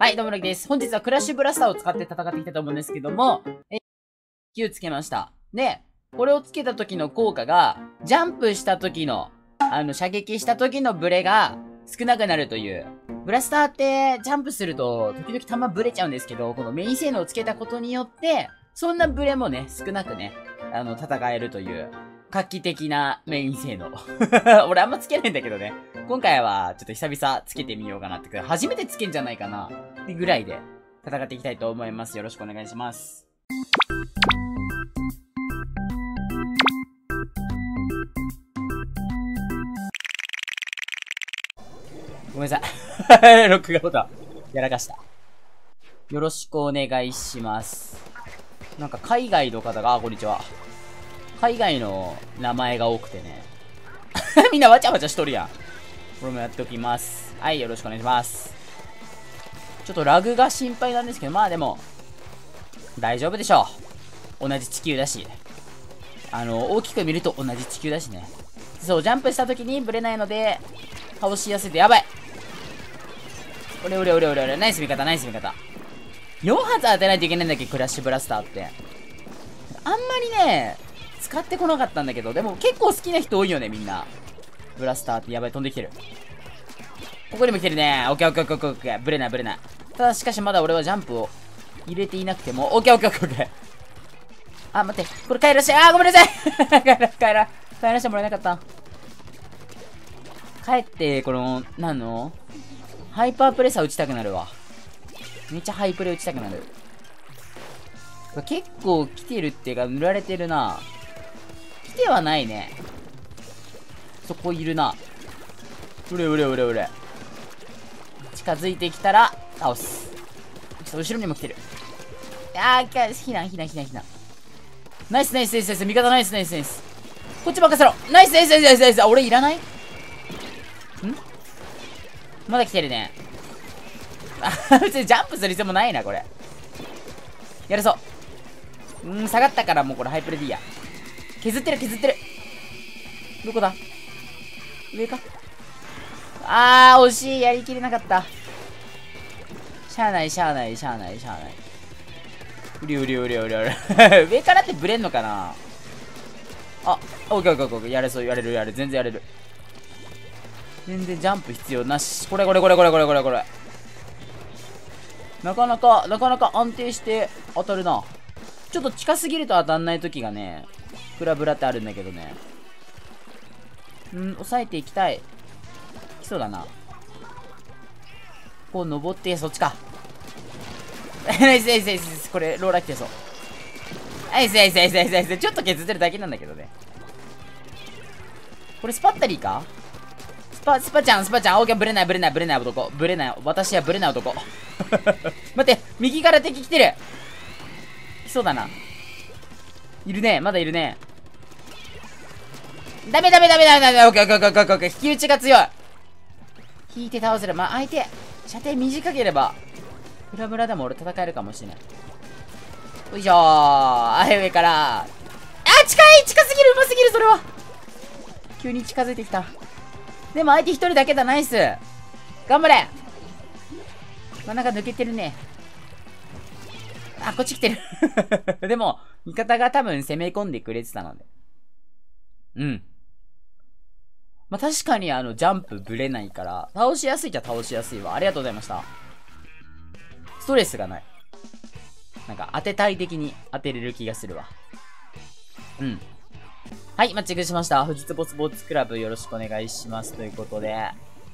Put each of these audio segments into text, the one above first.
はい、どうも、ロキです。本日はクラッシュブラスターを使って戦っていきたいと思うんですけども、9つけました。で、これをつけた時の効果が、ジャンプした時の、射撃した時のブレが少なくなるという。ブラスターって、ジャンプすると、時々弾ブレちゃうんですけど、このメイン性能をつけたことによって、そんなブレもね、少なくね、戦えるという、画期的なメイン性能。俺あんまつけないんだけどね。今回は、ちょっと久々つけてみようかなって。初めてつけんじゃないかな。ってぐらいで、戦っていきたいと思います。よろしくお願いします。ごめんなさい。録画ボタン、やらかした。よろしくお願いします。なんか海外の方が、こんにちは。海外の名前が多くてね。みんなわちゃわちゃしとるやん。これもやっておきます。はい、よろしくお願いします。ちょっとラグが心配なんですけど、まあでも、大丈夫でしょう。同じ地球だし。大きく見ると同じ地球だしね。そう、ジャンプした時にブレないので、倒しやすいで、やばい。おれ。ナイス味方、ナイス味方。4発当てないといけないんだっけ、クラッシュブラスターって。あんまりね、使ってこなかったんだけど、でも結構好きな人多いよね、みんな。ブラスターってやばい、飛んできてる。ここにも来てるね。オッケー。ブレない。ただしかしまだ俺はジャンプを入れていなくても、オッケー。あ、待って。これ帰らして、ごめんなさい帰らしてもらえなかった。帰って、この、ハイパープレッサー打ちたくなるわ。めっちゃハイプレ打ちたくなる。結構来てるっていうか、塗られてるな。来てはないね。そこいるな。うれ。近づいてきたら、倒す。ちょっと後ろにも来てる。避難。ナイス。味方ナイス。こっち任せろ。ナイス。俺いらない？まだ来てるね。別にジャンプする必要もないな、これ。やるそう。下がったからもうこれハイプレでいいや。削ってる。どこだ？上か？惜しい。やりきれなかった。しゃあない。うり。上からってブレんのかな？オッケー。やれる。全然やれる。全然ジャンプ必要なし。これ。なかなか安定して当たるな。ちょっと近すぎると当たんない時がね、クラブラってあるんだけどね。抑えていきたい。来そうだな。こう登って、そっちか。ナイス。これ、ローラ来てそう。ナイス。ちょっと削ってるだけなんだけどね。これスパッタリーか？スパちゃん。オーケー、ブレない男。私はブレない男。待って、右から敵来てる。来そうだな。まだいるね。ダメ。オッケー。引き打ちが強い。引いて倒せる。相手、射程短ければ、ブラブラでも俺戦えるかもしれない。よいしょー。上から。近すぎる。うますぎる、それは。急に近づいてきた。でも相手一人だけだ。ナイス。頑張れ。真ん中抜けてるね。こっち来てる。でも、味方が多分攻め込んでくれてたので。確かにジャンプブレないから、倒しやすいわ。ありがとうございました。ストレスがない。なんか当てたい的に当てれる気がするわ。はい、マッチングしました。富士壺スポーツクラブよろしくお願いします。ということで。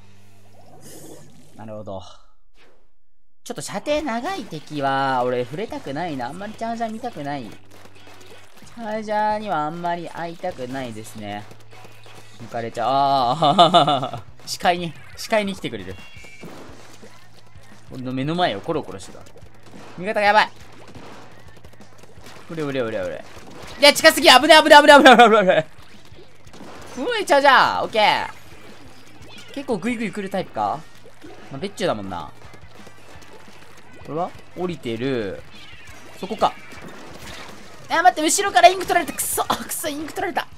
なるほど。ちょっと射程長い敵は、俺触れたくないな。あんまりチャージャー見たくない。チャージャーにはあんまり会いたくないですね。抜かれちゃう。視界に来てくれる。俺の目の前をコロコロしてた。味方がやばい。うれ。いや、近すぎ。危ない。うい、チャージャー。オッケー。結構グイグイ来るタイプか？ベッチュだもんな。これは降りてる。そこか。待って、後ろからインク取られた。くそ、インク取られた。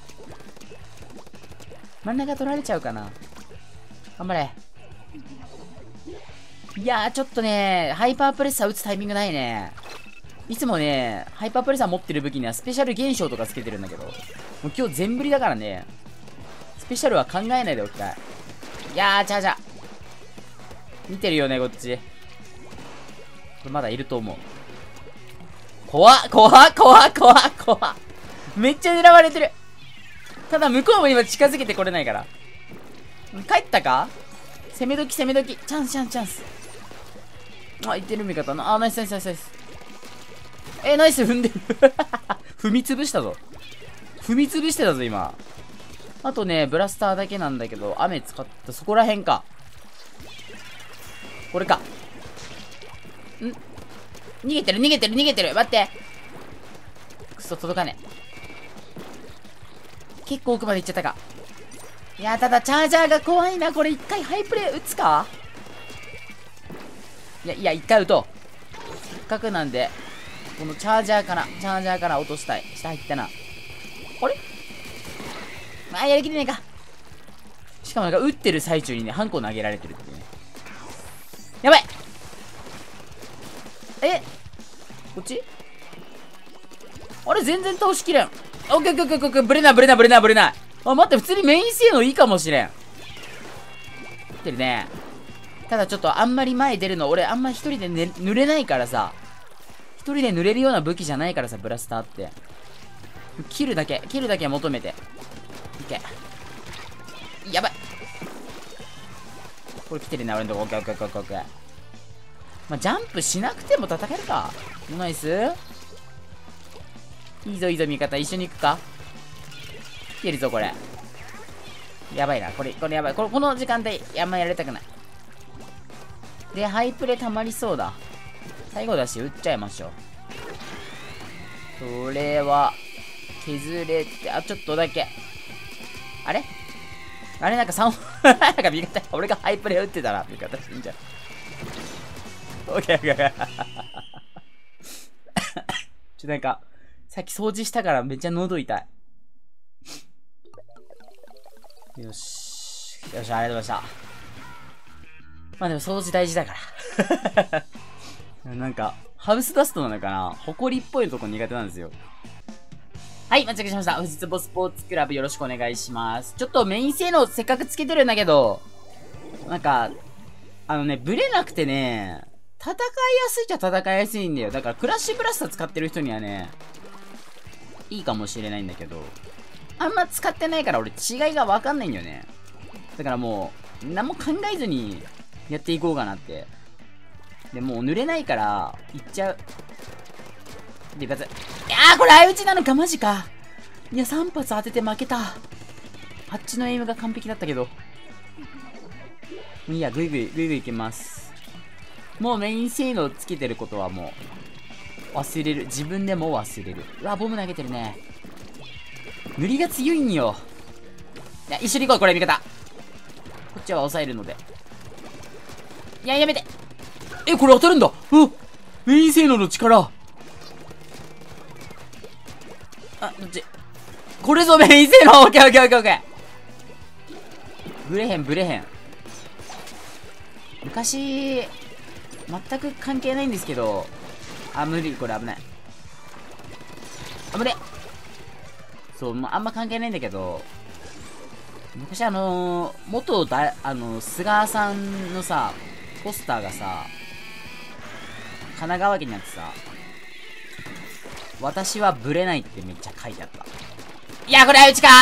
真ん中取られちゃうかな。頑張れ。 いやー、ちょっとね、ハイパープレッサー打つタイミングないね。いつもね、ハイパープレッサー持ってる武器にはスペシャル現象とかつけてるんだけど、もう今日全振りだからね、スペシャルは考えないでおきたい。いやー、ちゃうちゃう。見てるよね、こっち。これまだいると思う。怖っ怖っ怖っ怖っ怖っ。めっちゃ狙われてる。ただ向こうも今近づけてこれないから。帰ったか？攻め時攻め時。チャンスチャンスチャンス。あ、いってる味方な。あ、ナイスナイスナイスナイス。ナイス踏んでる。踏み潰したぞ。踏み潰してたぞ、今。あとね、ブラスターだけなんだけど、雨使った、そこら辺か。これか。逃げてる、逃げてる、逃げてる。待って。くそ、届かねえ。結構奥まで行っちゃったか。いや、ただ、チャージャーが怖いな。これ一回ハイプレイ打つか？いや、一回打とう。せっかくなんで、このチャージャーから落としたい。下入ったな。あれ？やりきれないか。しかもなんか打ってる最中にね、ハンコ投げられてるっていうね。やばい！こっち？あれ全然倒しきれん。オッケーオッケーオッケーオッケー。ブレないブレないブレないブレない。あ、待って、普通にメイン性能いいかもしれん。ってるね。ただちょっとあんまり前出るの、俺あんま一人で、ね、濡れないからさ。一人で濡れるような武器じゃないからさ、ブラスターって。切るだけ求めて。いけ。やばい。これ来てるね、俺のとこ。オッケーオッケーオッケーオッケー。まあ、ジャンプしなくても戦えるか。ナイス。いいぞいいぞ、味方。一緒に行くか。来てるぞ、これ。やばいな。これやばい。この時間帯、あんまやりたくない。で、ハイプレ溜まりそうだ。最後だし、撃っちゃいましょう。それは、削れて、あ、ちょっとだけ。あれなんか3本、なんか味方、俺がハイプレ撃ってたら、味方死んじゃう。オッケーオッケー。なんか、さっき掃除したからめっちゃ喉痛い。よし。よし、ありがとうございました。まあでも掃除大事だから。なんか、ハウスダストなのかな？ホコリっぽいとこ苦手なんですよ。はい、間違えしました。富士壺スポーツクラブよろしくお願いします。ちょっとメイン性能せっかくつけてるんだけど、なんか、ブレなくてね、戦いやすいっちゃ戦いやすいんだよ。だからクラッシュブラスター使ってる人にはね、いいかもしれないんだけど、あんま使ってないから俺違いがわかんないんだよね。だからもう、何も考えずにやっていこうかなって。で、もう濡れないから、いっちゃう。で、一発。いやー、これ相打ちなのか、マジか。いや、3発当てて負けた。あっちのエイムが完璧だったけど。いや、ぐいぐいいけます。もうメイン性能つけてることはもう、忘れる。自分でも忘れる。うわ、ボム投げてるね。塗りが強いんよ。いや、一緒に行こう、これ、味方。こっちは抑えるので。いや、やめて。これ当たるんだ。メイン性能の力。あ、どっち？これぞメイン性能。オッケーオッケーオッケーオッケー。ブレへん。昔、全く関係ないんですけど、無理、これ危ない。危ね。そう、あんま関係ないんだけど、昔菅さんのさ、ポスターがさ、神奈川県にあってさ、私はブレないってめっちゃ書いてあった。いや、これ相打ちか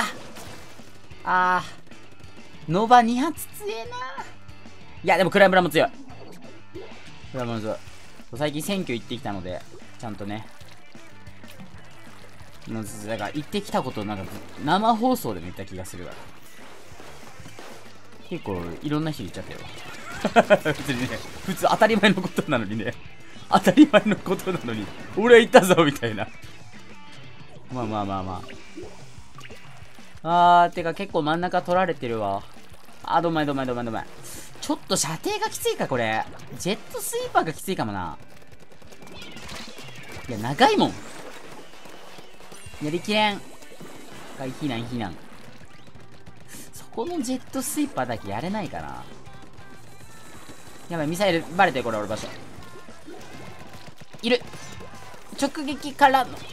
ー。ノバ2発強えな。いや、でもクライムラも強い。最近選挙行ってきたので、ちゃんとね。だから行ってきたことなんか生放送でも言った気がするから。結構いろんな人言っちゃったよ。別にね、普通当たり前のことなのにね。当たり前のことなのに、俺は言ったぞみたいな。まあ。てか結構真ん中取られてるわ。どんまい。ちょっと射程がきついか、これ。ジェットスイーパーがきついかもな。いや、長いもん。やりきれん。避難。そこのジェットスイーパーだけやれないかな。 やばい、ミサイル、バレてる、これ、俺場所。いる。直撃からの。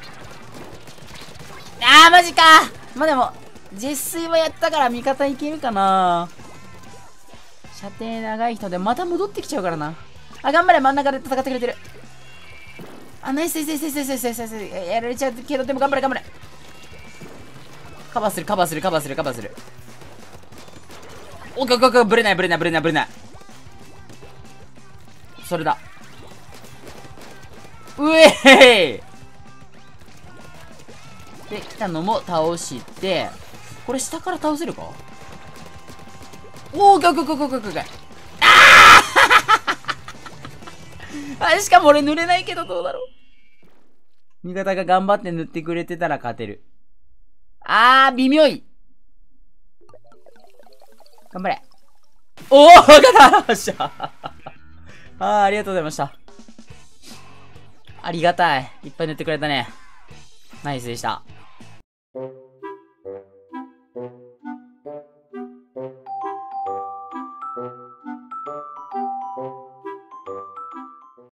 あー、マジか。まあ、でも、ジェス水はやったから味方いけるかな。射程長い人で、また戻ってきちゃうからな。あ、頑張れ、真ん中で戦ってくれてる。あ、ナイス、ナイス、ナイス、ナイス、ナイス、ナイス、ナイス、やられちゃうけど、でも頑張れ、頑張れ。カバーする、カバーする、カバーする、カバーする。オッケーオッケーオッケー、ブレない、ブレない、ブレない、ブレない。それだ。うえーいで、来たのも倒して、これ下から倒せるか。おー、ガクガクガクガク。あ、しかも俺塗れないけどどうだろう。味方が頑張って塗ってくれてたら勝てる。あー、微妙い。頑張れ。おー、勝ったよっしゃ。ありがとうございました。ありがたい。いっぱい塗ってくれたね。ナイスでした。